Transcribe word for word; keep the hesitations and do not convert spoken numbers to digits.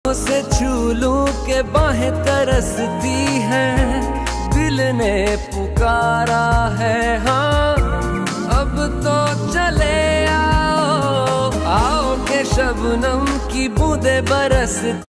उसे छू लूं के बाहें तरसती हैं, दिल ने पुकारा है हाँ। अब तो चले आओ आओ के शबनम की बूंदे बरस